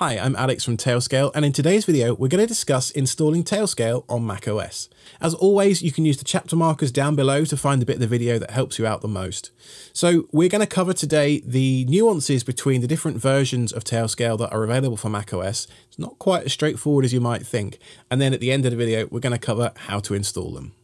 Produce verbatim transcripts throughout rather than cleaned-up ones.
Hi, I'm Alex from Tailscale, and in today's video we're going to discuss installing Tailscale on macOS. As always, you can use the chapter markers down below to find the bit of the video that helps you out the most. So we're going to cover today the nuances between the different versions of Tailscale that are available for macOS. It's not quite as straightforward as you might think, and then at the end of the video we're going to cover how to install them.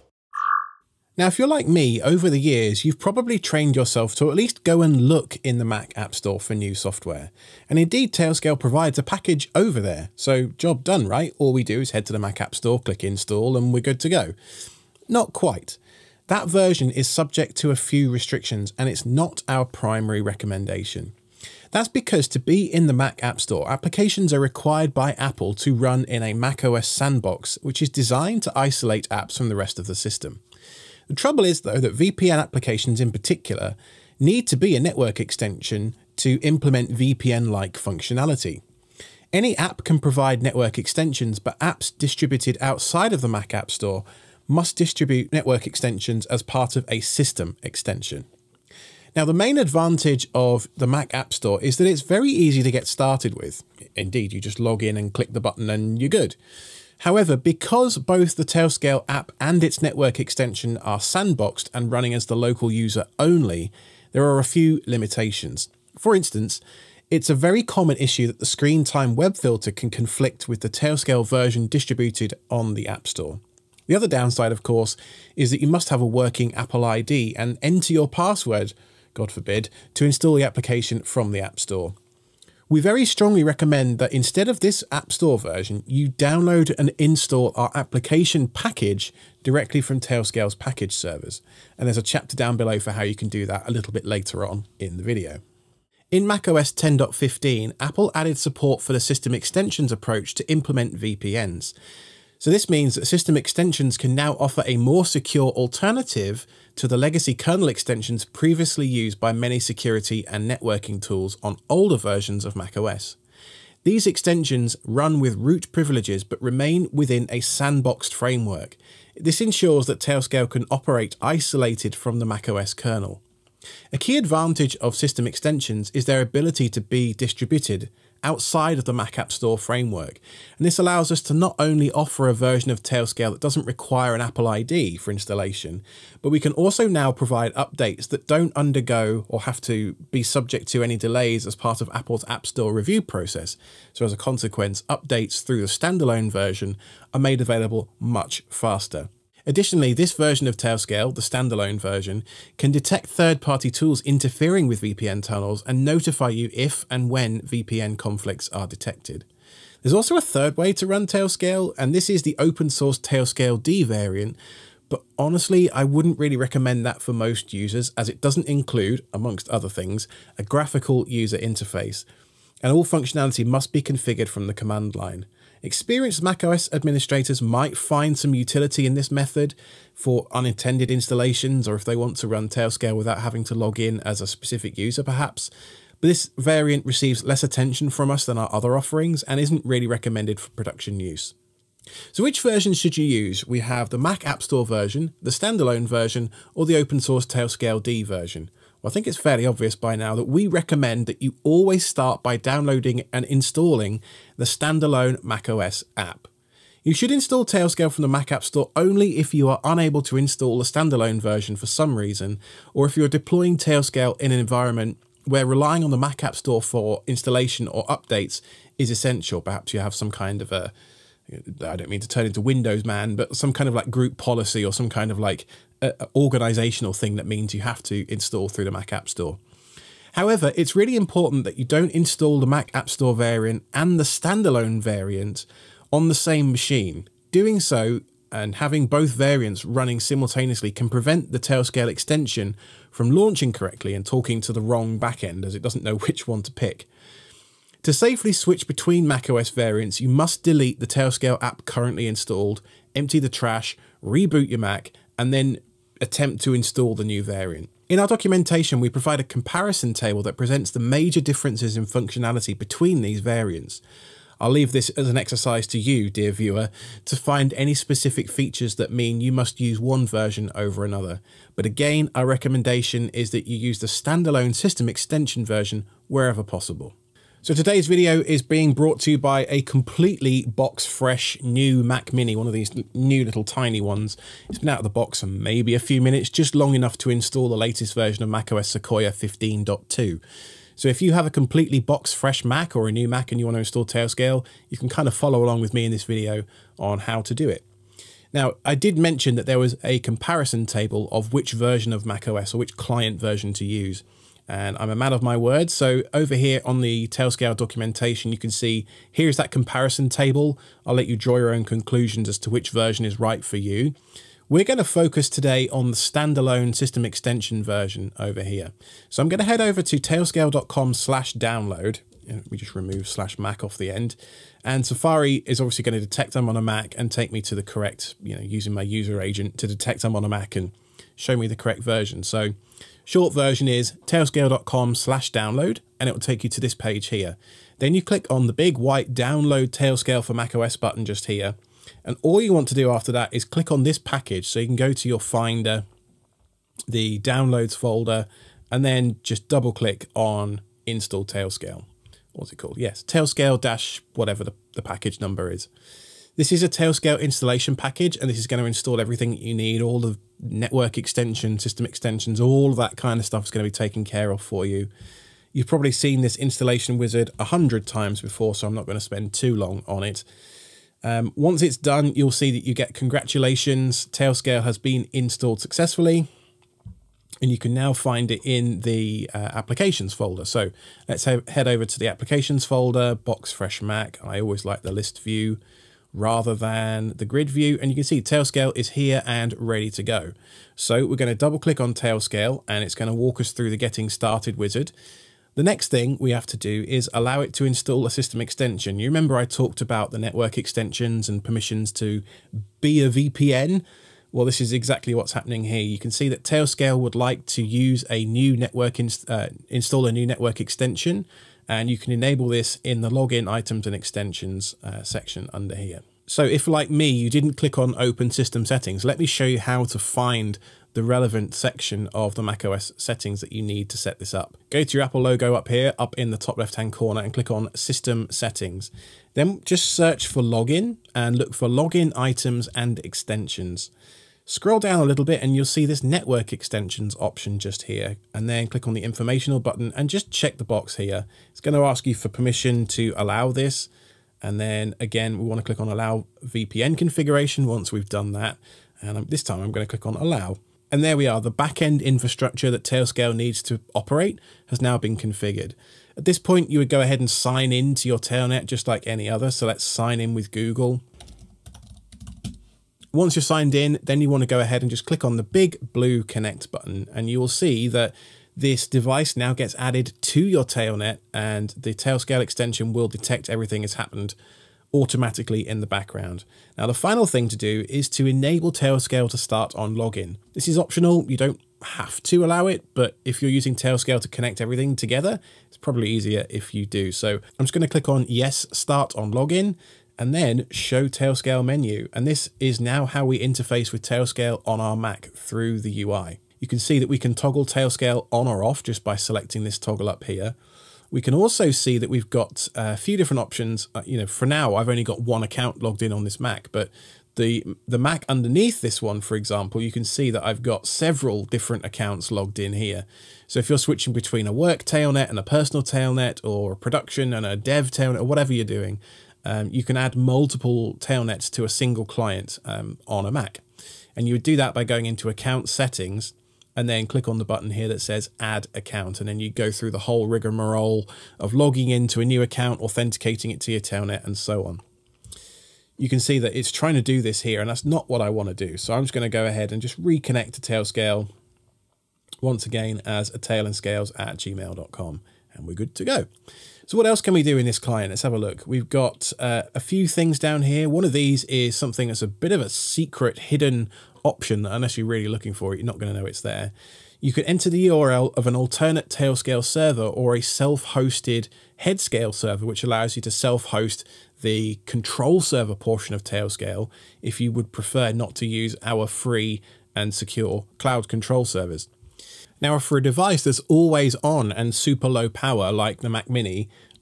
Now, if you're like me, over the years, you've probably trained yourself to at least go and look in the Mac App Store for new software. And indeed, Tailscale provides a package over there. So job done, right? All we do is head to the Mac App Store, click install, and we're good to go. Not quite. That version is subject to a few restrictions, and it's not our primary recommendation. That's because to be in the Mac App Store, applications are required by Apple to run in a macOS sandbox, which is designed to isolate apps from the rest of the system. The trouble is, though, that V P N applications in particular need to be a network extension to implement V P N-like functionality. Any app can provide network extensions, but apps distributed outside of the Mac App Store must distribute network extensions as part of a system extension. Now, the main advantage of the Mac App Store is that it's very easy to get started with. Indeed, you just log in and click the button and you're good. However, because both the Tailscale app and its network extension are sandboxed and running as the local user only, there are a few limitations. For instance, it's a very common issue that the screen time web filter can conflict with the Tailscale version distributed on the App Store. The other downside, of course, is that you must have a working Apple I D and enter your password, God forbid, to install the application from the App Store. We very strongly recommend that instead of this App Store version, you download and install our application package directly from Tailscale's package servers. And there's a chapter down below for how you can do that a little bit later on in the video. In macOS ten point fifteen, Apple added support for the system extensions approach to implement V P Ns. So this means that system extensions can now offer a more secure alternative to the legacy kernel extensions previously used by many security and networking tools on older versions of macOS. These extensions run with root privileges but remain within a sandboxed framework. This ensures that Tailscale can operate isolated from the macOS kernel. A key advantage of system extensions is their ability to be distributed outside of the Mac App Store framework. And this allows us to not only offer a version of Tailscale that doesn't require an Apple I D for installation, but we can also now provide updates that don't undergo or have to be subject to any delays as part of Apple's App Store review process. So as a consequence, updates through the standalone version are made available much faster. Additionally, this version of Tailscale, the standalone version, can detect third-party tools interfering with V P N tunnels and notify you if and when V P N conflicts are detected. There's also a third way to run Tailscale, and this is the open source Tailscale D variant, but honestly, I wouldn't really recommend that for most users as it doesn't include, amongst other things, a graphical user interface, and all functionality must be configured from the command line. Experienced macOS administrators might find some utility in this method for unintended installations or if they want to run Tailscale without having to log in as a specific user perhaps, but this variant receives less attention from us than our other offerings and isn't really recommended for production use. So which version should you use? We have the Mac App Store version, the standalone version, or the open source Tailscale D version. Well, I think it's fairly obvious by now that we recommend that you always start by downloading and installing the standalone macOS app. You should install Tailscale from the Mac App Store only if you are unable to install the standalone version for some reason, or if you're deploying Tailscale in an environment where relying on the Mac App Store for installation or updates is essential. Perhaps you have some kind of a, I don't mean to turn into Windows man, but some kind of like group policy or some kind of like uh, organizational thing that means you have to install through the Mac App Store. However, it's really important that you don't install the Mac App Store variant and the standalone variant on the same machine. Doing so and having both variants running simultaneously can prevent the Tailscale extension from launching correctly and talking to the wrong backend as it doesn't know which one to pick. To safely switch between macOS variants, you must delete the Tailscale app currently installed, empty the trash, reboot your Mac, and then attempt to install the new variant. In our documentation, we provide a comparison table that presents the major differences in functionality between these variants. I'll leave this as an exercise to you, dear viewer, to find any specific features that mean you must use one version over another. But again, our recommendation is that you use the standalone system extension version wherever possible. So today's video is being brought to you by a completely box fresh new Mac Mini, one of these new little tiny ones. It's been out of the box for maybe a few minutes, just long enough to install the latest version of macOS Sequoia fifteen point two. So if you have a completely box fresh Mac or a new Mac and you want to install Tailscale, you can kind of follow along with me in this video on how to do it. Now, I did mention that there was a comparison table of which version of macOS or which client version to use. And I'm a man of my word. So over here on the Tailscale documentation, you can see here's that comparison table. I'll let you draw your own conclusions as to which version is right for you. We're going to focus today on the standalone system extension version over here. So I'm going to head over to tailscale.com slash download. We just remove slash Mac off the end. And Safari is obviously going to detect I'm on a Mac and take me to the correct, you know, using my user agent to detect I'm on a Mac and show me the correct version. So short version is tailscale.com slash download, and it will take you to this page here. Then you click on the big white download Tailscale for macOS button just here. And all you want to do after that is click on this package. So you can go to your Finder, the downloads folder, and then just double click on install Tailscale. What's it called? Yes, Tailscale dash whatever the, the package number is. This is a Tailscale installation package, and this is going to install everything you need, all the network extension, system extensions, all of that kind of stuff is going to be taken care of for you. You've probably seen this installation wizard a hundred times before, so I'm not going to spend too long on it. Um, once it's done, you'll see that you get congratulations, Tailscale has been installed successfully, and you can now find it in the uh, applications folder. So let's head over to the applications folder, box fresh Mac. I always like the list view rather than the grid view, and you can see Tailscale is here and ready to go. So we're going to double click on Tailscale, and it's going to walk us through the getting started wizard. The next thing we have to do is allow it to install a system extension. You remember I talked about the network extensions and permissions to be a V P N? Well, this is exactly what's happening here. You can see that Tailscale would like to use a new network, inst uh, install a new network extension, and you can enable this in the login items and extensions uh, section under here. So if, like me, you didn't click on open system settings, let me show you how to find the relevant section of the macOS settings that you need to set this up. Go to your Apple logo up here, up in the top left-hand corner, and click on system settings. Then just search for login and look for login items and extensions. Scroll down a little bit and you'll see this network extensions option just here, and then click on the informational button and just check the box here. It's going to ask you for permission to allow this, and then again we want to click on allow V P N configuration once we've done that, and this time I'm going to click on allow. And there we are, the back-end infrastructure that Tailscale needs to operate has now been configured. At this point you would go ahead and sign in to your Tailnet just like any other, so let's sign in with Google. Once you're signed in, then you want to go ahead and just click on the big blue connect button, and you will see that this device now gets added to your Tailnet, and the Tailscale extension will detect everything has happened automatically in the background. Now, the final thing to do is to enable Tailscale to start on login. This is optional. You don't have to allow it, but if you're using Tailscale to connect everything together, it's probably easier if you do. So I'm just going to click on yes, start on login, and then show Tailscale menu. And this is now how we interface with Tailscale on our Mac through the U I. You can see that we can toggle Tailscale on or off just by selecting this toggle up here. We can also see that we've got a few different options. Uh, you know, for now, I've only got one account logged in on this Mac, but the, the Mac underneath this one, for example, you can see that I've got several different accounts logged in here. So if you're switching between a work Tailnet and a personal Tailnet, or a production and a dev Tailnet, or whatever you're doing, Um, you can add multiple tailnets to a single client um, on a Mac. And you would do that by going into account settings and then click on the button here that says add account. And then you go through the whole rigmarole of logging into a new account, authenticating it to your tailnet, and so on. You can see that it's trying to do this here, and that's not what I want to do. So I'm just going to go ahead and just reconnect to Tailscale once again as a tailandscales at gmail dot com, and we're good to go. So what else can we do in this client? Let's have a look. We've got uh, a few things down here. One of these is something that's a bit of a secret hidden option that unless you're really looking for it, you're not going to know it's there. You could enter the U R L of an alternate Tailscale server or a self-hosted Headscale server, which allows you to self-host the control server portion of Tailscale if you would prefer not to use our free and secure cloud control servers. Now, for a device that's always on and super low power like the Mac Mini,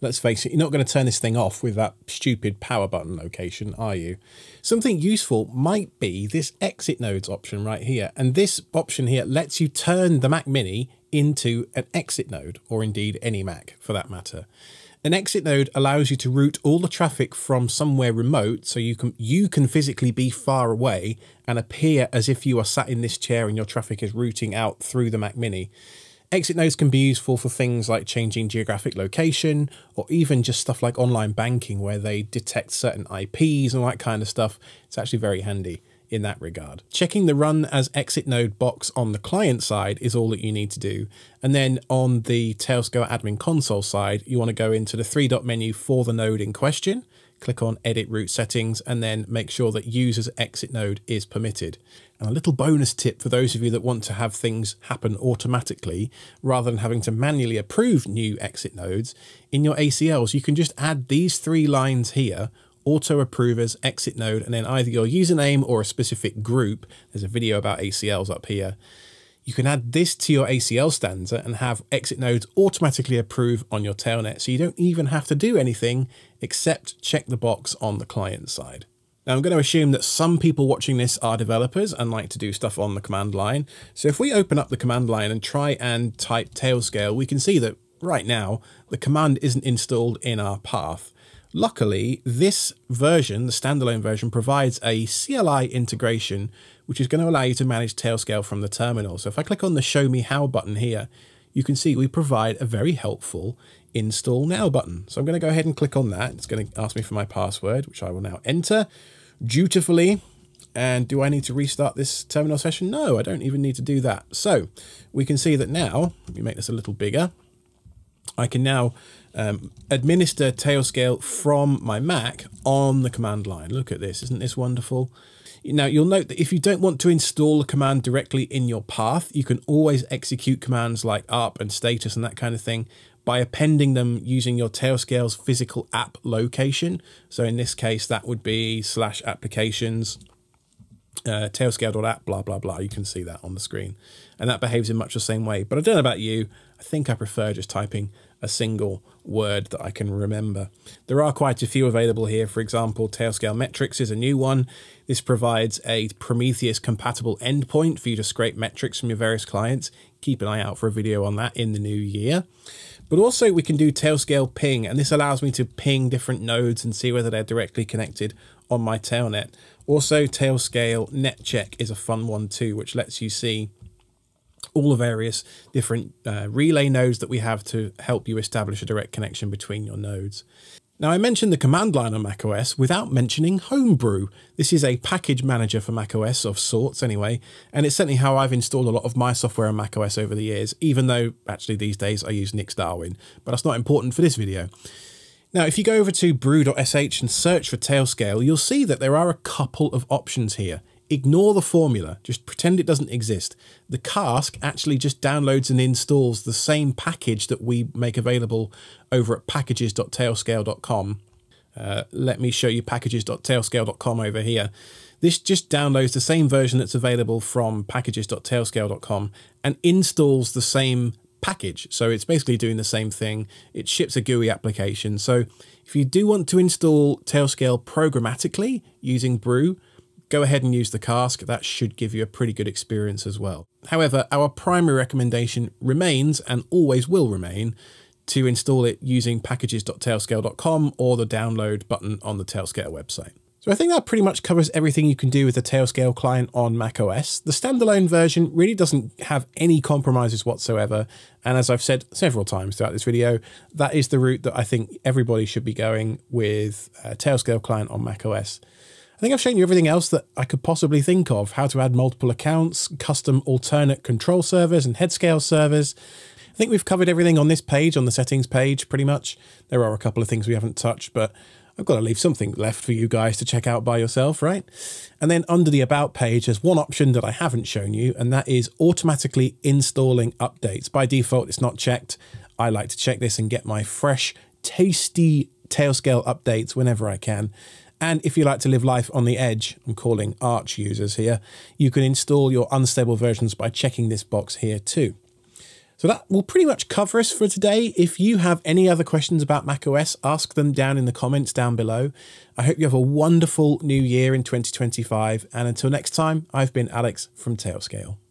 let's face it, you're not going to turn this thing off with that stupid power button location, are you? Something useful might be this exit nodes option right here. And this option here lets you turn the Mac Mini into an exit node, or indeed any Mac for that matter. An exit node allows you to route all the traffic from somewhere remote, so you can you can physically be far away and appear as if you are sat in this chair and your traffic is routing out through the Mac Mini. Exit nodes can be useful for things like changing geographic location, or even just stuff like online banking where they detect certain I Ps and all that kind of stuff. It's actually very handy in that regard. Checking the run as exit node box on the client side is all that you need to do. And then on the Tailscale admin console side, you want to go into the three dot menu for the node in question, click on edit route settings, and then make sure that user's exit node is permitted. And a little bonus tip for those of you that want to have things happen automatically rather than having to manually approve new exit nodes, in your A C Ls, you can just add these three lines here, auto approvers, exit node, and then either your username or a specific group. There's a video about A C Ls up here. You can add this to your A C L stanza and have exit nodes automatically approve on your tailnet, so you don't even have to do anything except check the box on the client side. Now I'm going to assume that some people watching this are developers and like to do stuff on the command line. So if we open up the command line and try and type Tailscale, we can see that right now the command isn't installed in our path. Luckily, this version, the standalone version, provides a C L I integration, which is going to allow you to manage Tailscale from the terminal. So if I click on the Show Me How button here, you can see we provide a very helpful Install Now button. So I'm going to go ahead and click on that. It's going to ask me for my password, which I will now enter dutifully. And do I need to restart this terminal session? No, I don't even need to do that. So we can see that now, let me make this a little bigger. I can now um, administer Tailscale from my Mac on the command line. Look at this, isn't this wonderful? Now you'll note that if you don't want to install a command directly in your path, you can always execute commands like up and status and that kind of thing by appending them using your Tailscale's physical app location. So in this case, that would be slash applications, uh, tailscale.app, blah, blah, blah. You can see that on the screen. And that behaves in much the same way. But I don't know about you, I think I prefer just typing a single word that I can remember. There are quite a few available here. For example, Tailscale Metrics is a new one. This provides a Prometheus compatible endpoint for you to scrape metrics from your various clients. Keep an eye out for a video on that in the new year. But also we can do Tailscale ping, and this allows me to ping different nodes and see whether they're directly connected on my tailnet. Also, Tailscale net check is a fun one too, which lets you see all the various different uh, relay nodes that we have to help you establish a direct connection between your nodes. Now, I mentioned the command line on macOS without mentioning Homebrew. This is a package manager for macOS of sorts anyway, and it's certainly how I've installed a lot of my software on macOS over the years, even though actually these days I use Nix Darwin, but that's not important for this video. Now, if you go over to brew dot S H and search for Tailscale, you'll see that there are a couple of options here. Ignore the formula, just pretend it doesn't exist. The cask actually just downloads and installs the same package that we make available over at packages dot tailscale dot com. Uh, let me show you packages dot tailscale dot com over here. This just downloads the same version that's available from packages dot tailscale dot com and installs the same package. So it's basically doing the same thing. It ships a G U I application. So if you do want to install Tailscale programmatically using Brew, go ahead and use the cask. That should give you a pretty good experience as well. However, our primary recommendation remains, and always will remain, to install it using packages dot tailscale dot com or the download button on the Tailscale website. So I think that pretty much covers everything you can do with the Tailscale client on macOS. The standalone version really doesn't have any compromises whatsoever. And as I've said several times throughout this video, that is the route that I think everybody should be going with a Tailscale client on macOS. I think I've shown you everything else that I could possibly think of, how to add multiple accounts, custom alternate control servers and headscale servers. I think we've covered everything on this page, on the settings page, pretty much. There are a couple of things we haven't touched, but I've got to leave something left for you guys to check out by yourself, right? And then under the About page, there's one option that I haven't shown you, and that is automatically installing updates. By default, it's not checked. I like to check this and get my fresh, tasty Tailscale updates whenever I can. And if you like to live life on the edge, I'm calling Arch users here, you can install your unstable versions by checking this box here too. So that will pretty much cover us for today. If you have any other questions about macOS, ask them down in the comments down below. I hope you have a wonderful new year in twenty twenty-five. And until next time, I've been Alex from Tailscale.